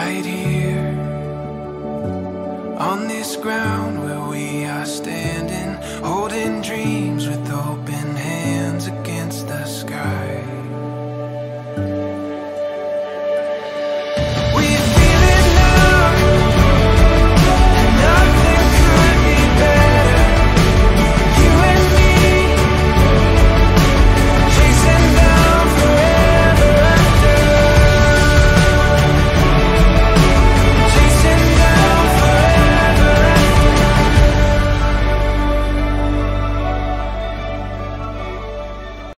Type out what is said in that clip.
right here on this ground where we are standing, holding dreams